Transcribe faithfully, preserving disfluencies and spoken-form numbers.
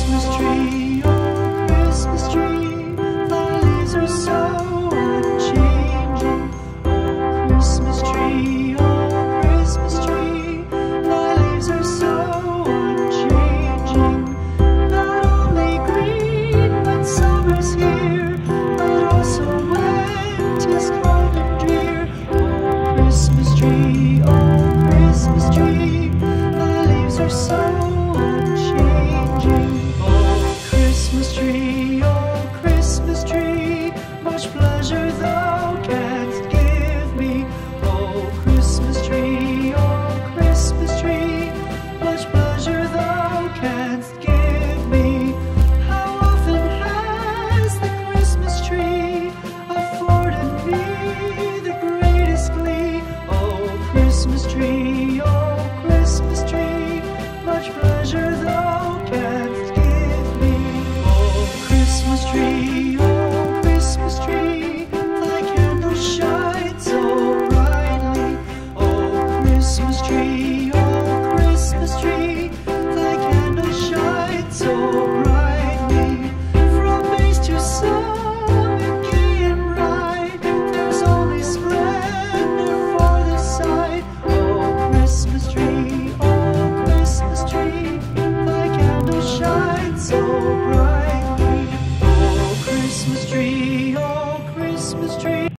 Christmas tree, oh Christmas tree, thy leaves are so unchanging. Oh Christmas tree, oh Christmas tree, thy leaves are so unchanging. Not only green when summer's here, but also when 'tis cold and drear. Oh Christmas tree, oh Christmas tree, thy leaves are so unchanging. Oh Christmas tree, oh Christmas tree, much pleasure thou canst give me. Oh Christmas tree, oh Christmas tree, much pleasure thou canst give me. How often has the Christmas tree afforded me the greatest glee? Oh Christmas tree, oh Christmas tree, much pleasure thou canst give me. Oh Christmas tree, oh Christmas tree, thy candle shines so brightly. Oh Christmas tree, oh Christmas tree, thy candle shines so brightly. From base to summit, gay and bright, there's only splendor for the sight. Oh Christmas tree, oh Christmas tree, thy candle shines so brightly. Oh Christmas tree, oh Christmas tree.